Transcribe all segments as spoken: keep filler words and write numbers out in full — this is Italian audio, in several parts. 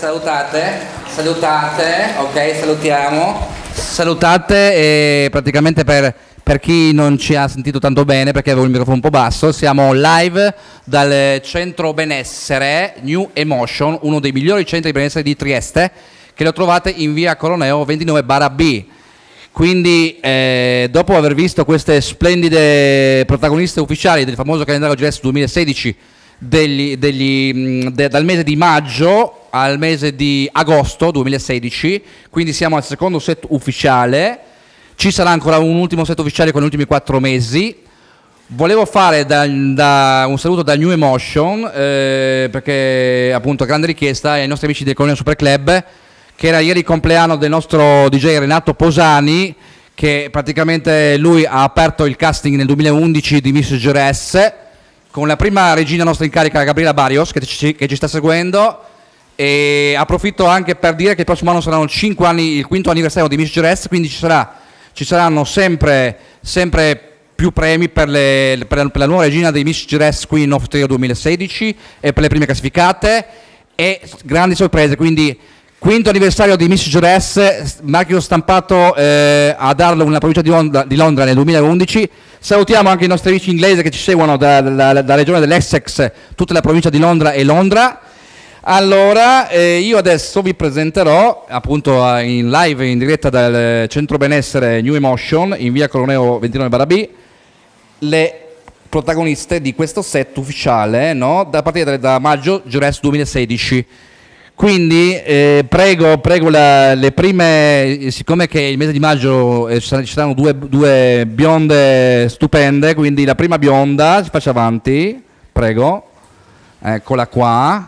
salutate, salutate, ok, salutiamo. Salutate e praticamente per, per chi non ci ha sentito tanto bene perché avevo il microfono un po' basso, siamo live dal centro benessere New Emotion, uno dei migliori centri di benessere di Trieste, che lo trovate in via Coroneo ventinove barra B. Quindi eh, dopo aver visto queste splendide protagoniste ufficiali del famoso calendario G S duemilasedici degli, degli, de, dal mese di maggio al mese di agosto duemilasedici, quindi siamo al secondo set ufficiale, ci sarà ancora un ultimo set ufficiale con gli ultimi quattro mesi. Volevo fare da, da un saluto da New Emotion eh, perché appunto grande richiesta ai nostri amici del Colonial Super Club, che era ieri il compleanno del nostro D J Renato Posani, che praticamente lui ha aperto il casting nel duemilaundici di Miss Jerez con la prima regina nostra in carica, Gabriela Barrios, che ci, che ci sta seguendo, e approfitto anche per dire che il prossimo anno saranno cinque anni, il quinto anniversario di Miss Jerez, quindi ci, sarà, ci saranno sempre, sempre più premi per, le, per, la, per la nuova regina dei Miss Jerez Queen of Trio duemilasedici e per le prime classificate e grandi sorprese, quindi quinto anniversario di Miss Jerez, marchio stampato eh, ad Harlow nella provincia di Londra, di Londra nel duemilaundici. Salutiamo anche i nostri amici inglesi che ci seguono dalla da, da regione dell'Essex, tutta la provincia di Londra e Londra. Allora, eh, io adesso vi presenterò appunto in live, in diretta dal centro benessere New Emotion in via Coroneo ventinove barra B, le protagoniste di questo set ufficiale, no? Da partire da maggio Jerez duemilasedici. Quindi eh, prego, prego la, le prime, siccome che il mese di maggio eh, ci saranno due, due bionde stupende, quindi la prima bionda, si faccia avanti, prego, eccola qua.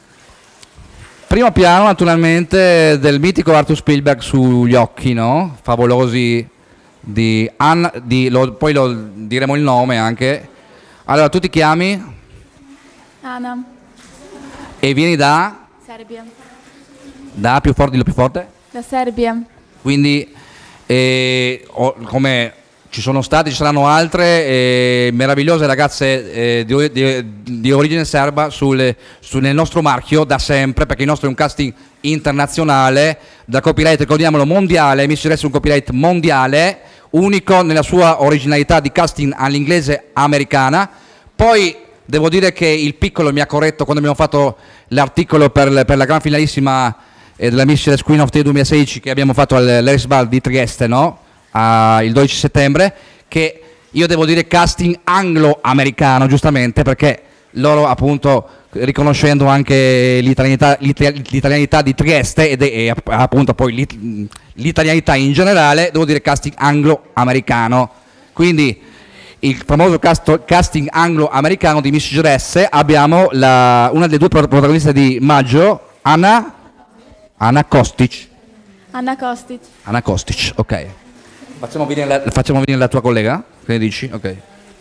Primo piano naturalmente del mitico Arthur Spielberg sugli occhi, no? Favolosi di Anna, di, lo, poi lo diremo il nome anche. Allora, tu ti chiami? Anna. E vieni da? Serbia. Da più forte, dillo più forte? Da Serbia. Quindi eh, oh, come ci sono state, ci saranno altre eh, meravigliose ragazze eh, di, di, di origine serba sul, sul, nel nostro marchio da sempre, perché il nostro è un casting internazionale, da copyright, ricordiamolo, mondiale. Miss Jerez è un copyright mondiale, unico nella sua originalità di casting all'inglese americana. Poi devo dire che il piccolo mi ha corretto quando abbiamo fatto l'articolo per, per la gran finalissima eh, della Miss Jerez Queen of the duemilasedici che abbiamo fatto all'Eris Bar di Trieste, no? Ah, il dodici settembre, che io devo dire casting anglo-americano, giustamente, perché loro appunto, riconoscendo anche l'italianità, l'italianità di Trieste ed, e appunto poi l'italianità in generale, devo dire casting anglo-americano. Quindi il famoso cast, casting anglo-americano di Miss Jerez, abbiamo la, una delle due protagoniste di maggio, Anna, Anna Kostic. Anna Kostic. Anna Kostic, ok. Facciamo venire, la, facciamo venire la tua collega? Che ne dici? Ok.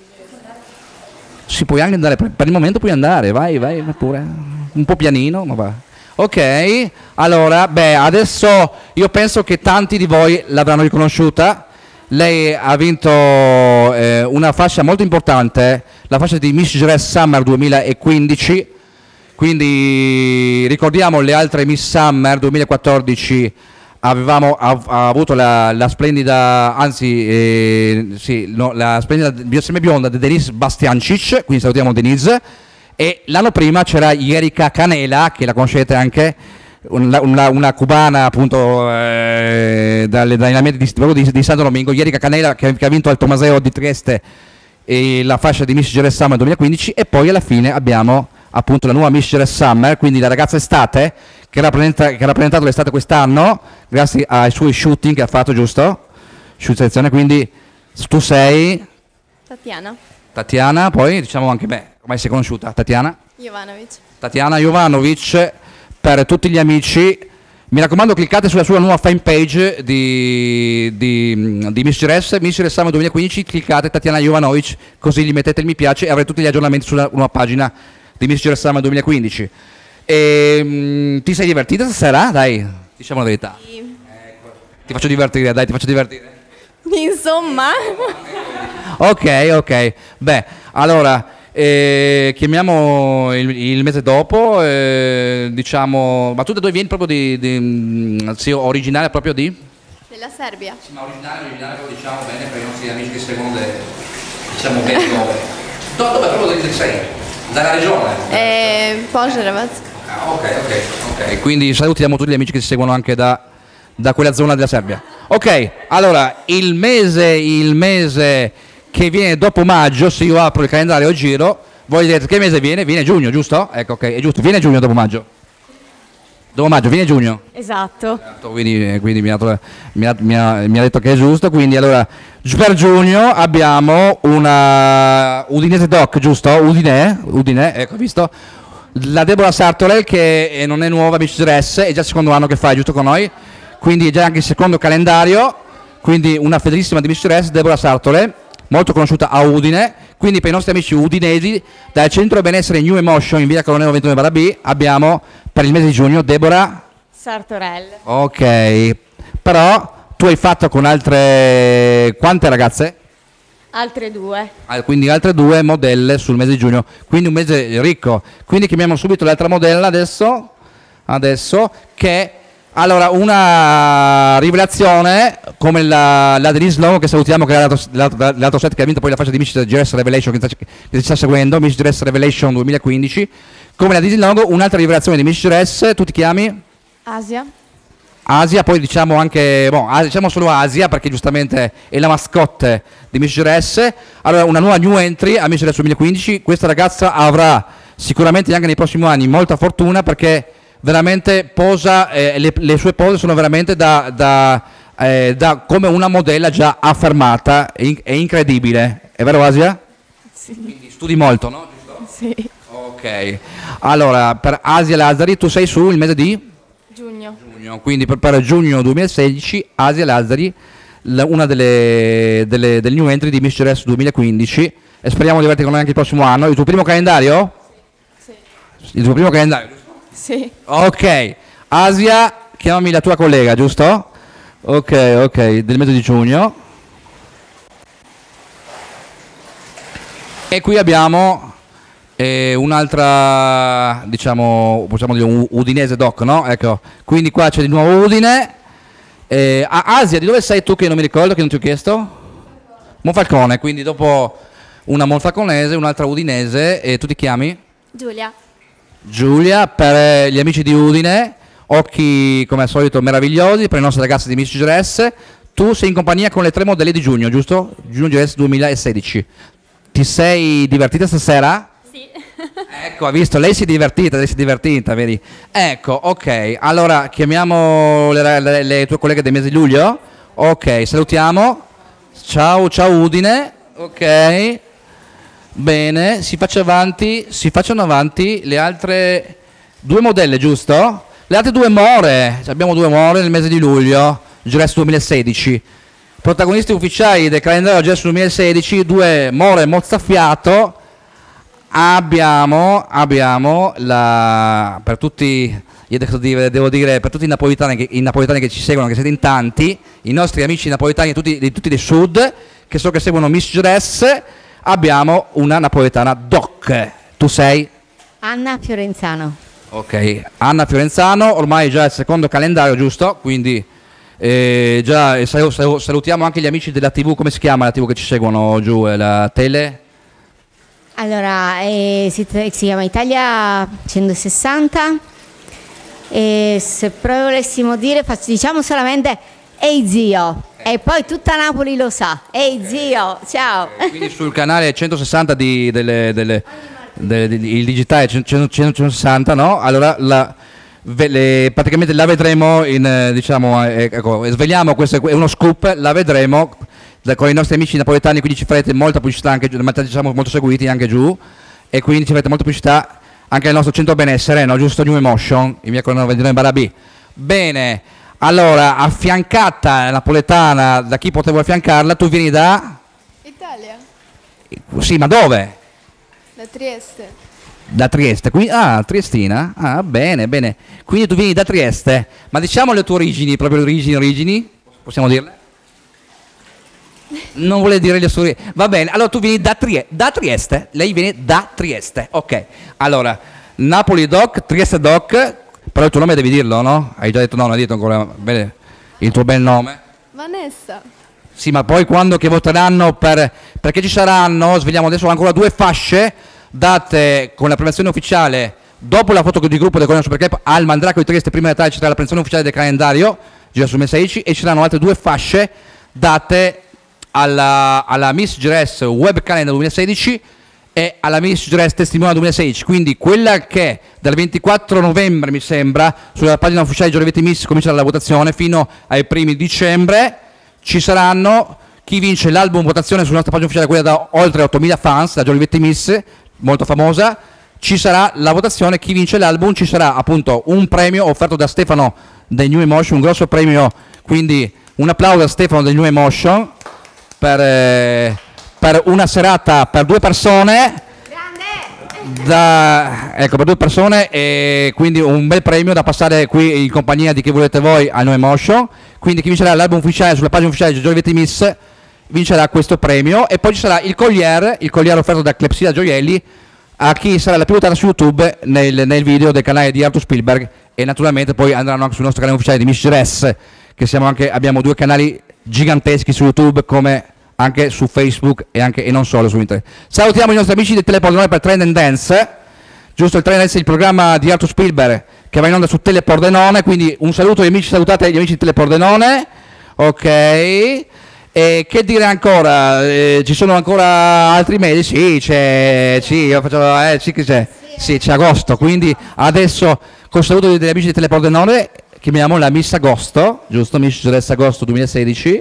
Si puoi anche andare, per il momento puoi andare, vai, vai pure. Un po' pianino, ma va. Ok, allora, beh, adesso io penso che tanti di voi l'avranno riconosciuta. Lei ha vinto eh, una fascia molto importante, la fascia di Miss Jerez Summer duemilaquindici, quindi ricordiamo le altre Miss Summer duemilaquattordici, avevamo ha, ha avuto la, la splendida, anzi eh, sì, no, la splendida semibionda di Denise Bastiancic, quindi salutiamo Denise, e l'anno prima c'era Erika Canela, che la conoscete anche, Una, una, una cubana appunto eh, dalle dynamiche di, di, di Santo Domingo, Erika Canela, che, che ha vinto al Tomaseo di Trieste e la fascia di Miss Jerez Summer duemilaquindici, e poi alla fine abbiamo appunto la nuova Miss Jerez Summer, quindi la ragazza estate che, rappresenta, che ha rappresentato l'estate quest'anno grazie ai suoi shooting che ha fatto, giusto? Shoot selezione, quindi tu sei? Tatiana. Tatiana, poi diciamo anche me, come sei conosciuta? Tatiana? Jovanovic. Tatiana Jovanovic. Per tutti gli amici, mi raccomando, cliccate sulla sua nuova fan page di, di, di Miss Jerez, Miss Jerez Summer duemilaquindici, cliccate Tatiana Jovanovic, così gli mettete il mi piace e avrete tutti gli aggiornamenti sulla nuova pagina di Miss Jerez Summer duemilaquindici. E, mh, ti sei divertita stasera? Dai, diciamo la verità. Sì. Ecco. Ti faccio divertire, dai, ti faccio divertire. Insomma. Ok, ok. Beh, allora, E chiamiamo il, il mese dopo, eh, diciamo, ma tu da dove vieni proprio di, di mm, sì, originale proprio di? Della Serbia. Sì, ma originale, originale lo diciamo bene per i nostri amici che seguono le, diciamo bene dove. No, dove proprio dove sei? Dalla regione? E Požarevac. Ah, ok, ok, ok. Quindi salutiamo tutti gli amici che ci seguono anche da, da quella zona della Serbia. Ok, allora, il mese, il mese che viene dopo maggio, se io apro il calendario e giro, voi direte che mese viene? Viene giugno, giusto? Ecco, ok, è giusto, viene giugno dopo maggio. Dopo maggio, viene giugno. Esatto. Quindi, quindi mi, ha, mi, ha, mi, ha, mi ha detto che è giusto, quindi allora per giugno abbiamo una Udinese Doc, giusto? Udine, Udine, ecco, visto? La Deborah Sartorel che non è nuova, amici Dress, è già il secondo anno che fa, giusto con noi? Quindi è già anche il secondo calendario, quindi una fedelissima di Mistress, Deborah Sartorel, molto conosciuta a Udine, quindi per i nostri amici udinesi, dal centro benessere New Emotion in via Colonnello ventuno barra B, abbiamo per il mese di giugno Deborah Sartorel. Ok, però tu hai fatto con altre, quante ragazze? Altre due. Ah, quindi altre due modelle sul mese di giugno, quindi un mese ricco. Quindi chiamiamo subito l'altra modella adesso, adesso che... Allora, una rivelazione come la, la Denise Longo, che salutiamo, che è l'altro, l'altro, l'altro set che ha vinto poi la fascia di Miss G R S Revelation, che, sta, che si sta seguendo, Miss G R S Revelation duemilaquindici. Come la Denise Longo, un'altra rivelazione di Miss G R S, tu ti chiami? Asia. Asia, poi diciamo anche, boh, diciamo solo Asia perché giustamente è la mascotte di Miss G R S. Allora, una nuova new entry a Miss G R S duemilaquindici, questa ragazza avrà sicuramente anche nei prossimi anni molta fortuna perché veramente posa, eh, le, le sue pose sono veramente da, da, eh, da come una modella già affermata, è, in, è incredibile, è vero Asia? Sì. Quindi studi molto, no? Giusto? Sì. Ok, allora per Asia Lazzari tu sei su il mese di? Giugno. Giugno, quindi per, per giugno duemilasedici Asia Lazzari, la, una delle, delle, delle new entry di Miss G R S duemilaquindici e speriamo di averti con noi anche il prossimo anno. Il tuo primo calendario? Sì. Il tuo primo calendario? Sì. Ok, Asia, chiamami la tua collega, giusto? Ok, ok, del mese di giugno. E qui abbiamo eh, un'altra, diciamo, possiamo dire un udinese doc, no? Ecco, quindi qua c'è di nuovo Udine. Eh, a Asia, di dove sei tu che non mi ricordo, che non ti ho chiesto? Monfalcone, quindi dopo una monfalconese, un'altra udinese, e tu ti chiami? Giulia. Giulia, per gli amici di Udine, occhi come al solito meravigliosi, per i nostri ragazzi di Miss G R S, tu sei in compagnia con le tre modelle di giugno, giusto? Giugno G R S duemilasedici. Ti sei divertita stasera? Sì. Ecco, ha visto, lei si è divertita, lei si è divertita, vedi? Ecco, ok, allora chiamiamo le, le, le tue colleghe del mese di luglio? Ok, salutiamo. Ciao, ciao Udine, ok. Bene, si faccia avanti, si facciano avanti le altre due modelle, giusto? Le altre due more, abbiamo due more nel mese di luglio, G R S duemilasedici. Protagonisti ufficiali del calendario G R S duemilasedici, due more mozzafiato. Abbiamo, abbiamo la, per tutti, io devo dire, devo dire per tutti i napoletani, che, i napoletani che ci seguono, che siete in tanti, i nostri amici napoletani tutti, di tutti del sud, che so che seguono Miss G R S, abbiamo una napoletana doc. Tu sei? Anna Fiorenzano. Ok, Anna Fiorenzano, ormai già è il secondo calendario, giusto? Quindi eh, già eh, salutiamo anche gli amici della tivù, come si chiama la tivù che ci seguono giù, eh, la tele? Allora, eh, si, si chiama Italia centosessanta e se proprio volessimo dire, faccio, diciamo solamente ehi zio, e poi tutta Napoli lo sa, ehi zio, ciao. Eh, quindi sul canale centosessanta di, delle, delle, delle, delle, il digitale centosessanta, no? Allora la, ve, le, praticamente la vedremo in, eh, diciamo, eh, ecco, sveliamo, questo è uno scoop, la vedremo da, con i nostri amici napoletani, quindi ci farete molta pubblicità anche giù, siamo molto seguiti anche giù, e quindi ci farete molta pubblicità anche nel nostro centro benessere, no? Giusto, New Emotion, in via Colonnello ventuno barra B. Bene. Allora, affiancata napoletana, da chi potevo affiancarla, tu vieni da? Italia. Sì, ma dove? Da Trieste. Da Trieste, quindi, ah, Triestina? Ah, bene, bene. Quindi tu vieni da Trieste, ma diciamo le tue origini, proprio le origini, origini? Possiamo dirle? Non vuole dire le sue. Va bene, allora tu vieni da, Trie- da Trieste. Lei viene da Trieste. Ok. Allora, Napoli Doc, Trieste Doc. Però il tuo nome devi dirlo, no? Hai già detto no, non hai detto ancora bene il tuo bel nome. Vanessa. Sì, ma poi quando che voteranno per. Perché ci saranno, svegliamo adesso ancora due fasce date con la premiazione ufficiale. Dopo la foto di gruppo del Colonna Superclub al Mandraco di Trieste, prima di Natale ci sarà la premiazione ufficiale del calendario Gira sul duemilasedici e ci saranno altre due fasce date alla, alla Miss Gires Web Calendar duemilasedici e alla Miss Gires Testimone duemilasedici. Quindi quella che dal ventiquattro novembre, mi sembra, sulla pagina ufficiale di Giorgetti Miss comincerà la votazione fino ai primi dicembre. Ci saranno chi vince l'album votazione sulla nostra pagina ufficiale, quella da oltre ottomila fans, da Giorgetti Miss, molto famosa. Ci sarà la votazione, chi vince l'album, ci sarà appunto un premio offerto da Stefano dei New Emotion, un grosso premio, quindi un applauso a Stefano del New Emotion per, eh, per una serata per due persone. Da, ecco, per due persone, e quindi un bel premio da passare qui in compagnia di chi volete voi al No Emotion. Quindi chi vincerà l'album ufficiale sulla pagina ufficiale di Giorgetti Miss vincerà questo premio, e poi ci sarà il collier, il collier offerto da Clepsida Gioielli a chi sarà la più votata su YouTube nel, nel video del canale di Arthur Spielberg, e naturalmente poi andranno anche sul nostro canale ufficiale di Miss Gires, che siamo anche, abbiamo due canali giganteschi su YouTube come anche su Facebook e anche e non solo su internet. Salutiamo i nostri amici del Telepordenone per Trend and Dance, giusto? Il Trend and Dance è il programma di Arthur Spielberg che va in onda su Telepordenone, quindi un saluto agli amici, salutate gli amici di Telepordenone, ok? E che dire ancora? Eh, ci sono ancora altri mesi? Sì, c'è, sì, io faccio, eh, sì, che c'è, sì, c'è agosto, quindi adesso col saluto degli amici di Telepordenone chiamiamo la Miss Agosto, giusto? Miss Gires Agosto duemilasedici,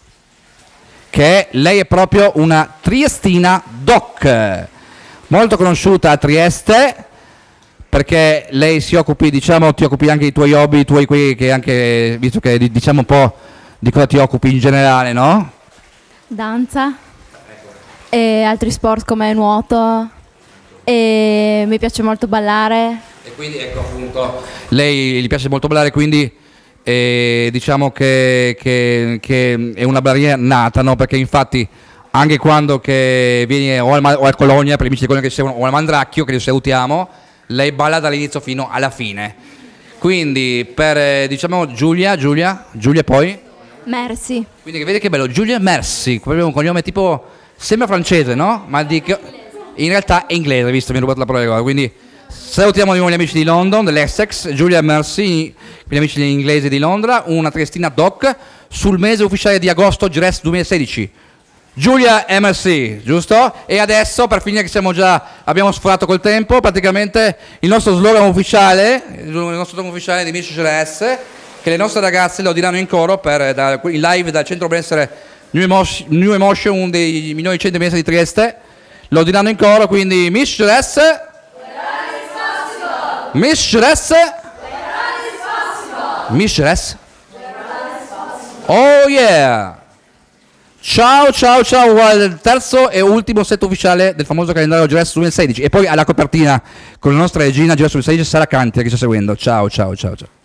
che lei è proprio una triestina doc, molto conosciuta a Trieste, perché lei si occupi, diciamo, ti occupi anche dei tuoi hobby, i tuoi qui, che anche, visto che diciamo un po' di cosa ti occupi in generale, no? Danza e altri sport come nuoto, e mi piace molto ballare. E quindi ecco appunto, lei gli piace molto ballare, quindi eh, diciamo che, che, che è una barriera nata, no? Perché infatti anche quando che viene o al, o al Colonia, per gli amici di Colonia che seguono, o al Mandracchio, che li salutiamo, lei balla dall'inizio fino alla fine. Quindi per, eh, diciamo, Giulia, Giulia, Giulia poi? Merci. Quindi vedi che bello, Giulia Merci, proprio un cognome tipo, sembra francese, no? Ma di, in realtà è inglese, visto, mi ha rubato la parola. Quindi salutiamo di nuovo gli amici di London, dell'Essex, Giulia Merci, gli amici inglesi di Londra, una triestina doc sul mese ufficiale di agosto Gires duemilasedici. Giulia M C, giusto? E adesso, per finire che siamo già, abbiamo sforato col tempo, praticamente il nostro slogan ufficiale, il nostro slogan ufficiale di Miss Gires, che le nostre ragazze lo diranno in coro per, da, in live dal centro benessere New Emotion, New Emotion, uno dei migliori centri benessere di Trieste, lo diranno in coro, quindi Miss Gires, Miss Gires, Miss Gires, oh yeah! Ciao ciao ciao al terzo e ultimo set ufficiale del famoso calendario Gires duemilasedici, e poi alla copertina con la nostra regina Gires duemilasedici, Sara Canti, che sta seguendo. Ciao ciao ciao ciao.